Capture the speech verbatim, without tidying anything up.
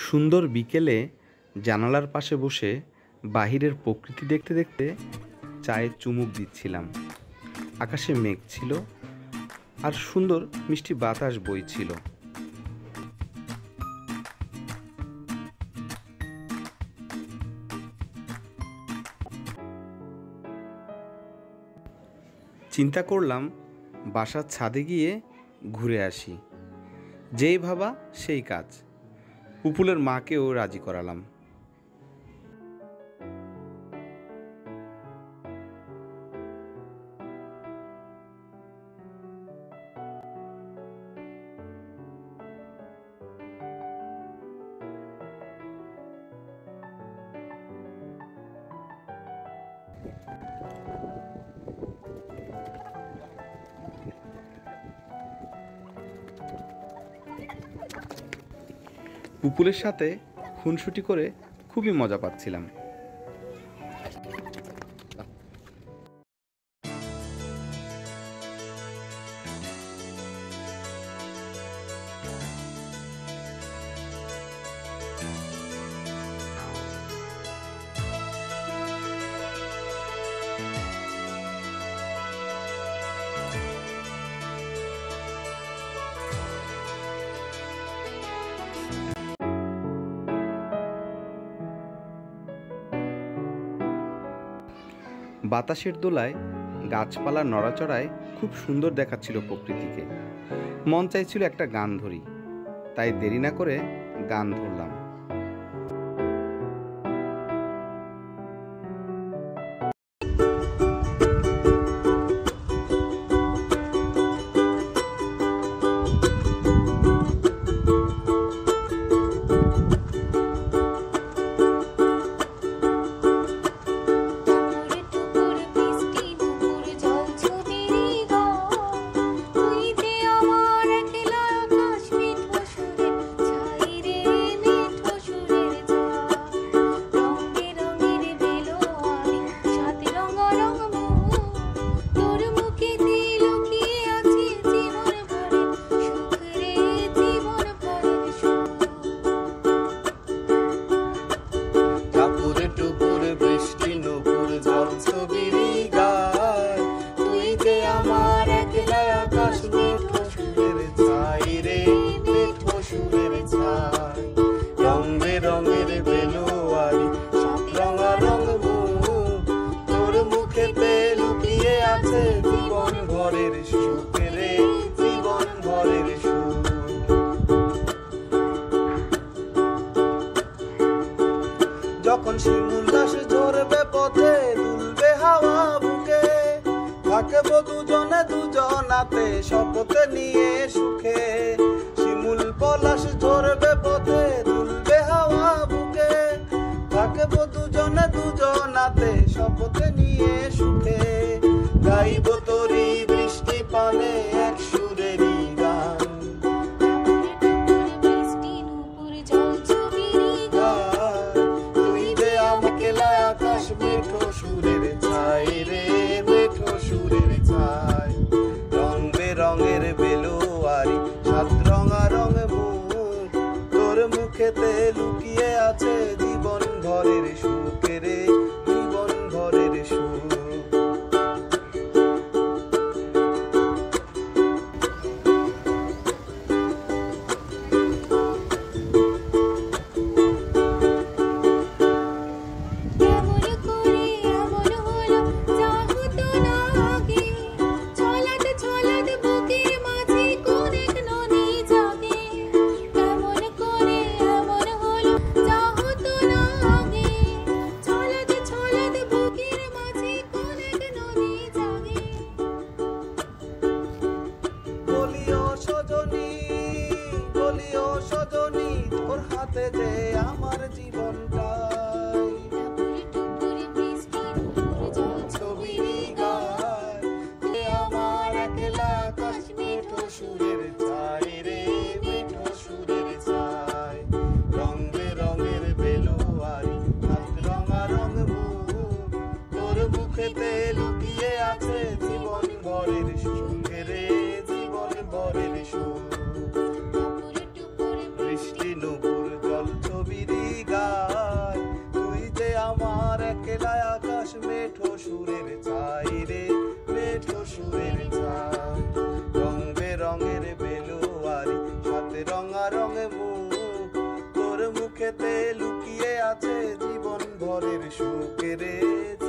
সুন্দর বিকেলে জানালার পাশে বসে বাহিরের প্রকৃতি দেখতে দেখতে চায়ে চুমুক দিচ্ছিলাম। আকাশে মেঘ ছিল আর সুন্দর মিষ্টি বাতাস বইছিল। চিন্তা করলাম বাসার ছাদে গিয়ে ঘুরে আসি। যেই ভাবা সেই কাজ। পুপুলের মাকেও রাজি করালাম। পুপুলের সাথে খুনসুটি করে খুবই মজা পাচ্ছিলাম। বাতাসের দোলায় গাছপালার নড়াচড়ায় খুব সুন্দর দেখাচ্ছিল প্রকৃতিকে। মন চাইছিল একটা গান ধরি, তাই দেরি না করে গান ধরলাম। যখন শিমুল দাস ঝরবে পথে দুলবে হাওয়া বুকে, থাকবো দুজনে দুজনাতে শপথ নিয়ে সুখে। শিমুল পলাশ ঝরবে পথে দুলবে হাওয়া বুকে, থাকবো দুজনে দুজনাতে শপথ নিয়ে সুখে। গাইব তোরি বৃষ্টি পানে এক সুরেরই গান, মেঠো সুরের ছাই রে মেঠো সুরের ছাই। রং বেরঙের বেলোয়ারি সাত রঙা রঙ মুখ, তোর মুখেতে লুকিয়ে আছে জীবন ভরের সুখ রে জীবন ভরের সুখ। আমার জীবনটাই ছবির গায়, আমার একলা আকাশ মেঠো সুরের ছাই রে মেঠো সুরের ছাই। রং বেরঙের বেলোয়ারি সাত রঙা রঙ মুখ, তোর মুখেতে লুকিয়ে আছে জীবন ভরের সুখ রে জীবন ভরের সুখ। বৃষ্টি নুপুর জল ছবি মেকেলায় আকাশ মেঠো সুরের ছাই রে, মেঠো সুরের ছাই। রং বেরঙের বেলুয়ারি সাথে রঙা রঙে মুখ, তোর মুখেতে লুকিয়ে আছে জীবন ভরের সুখ রে।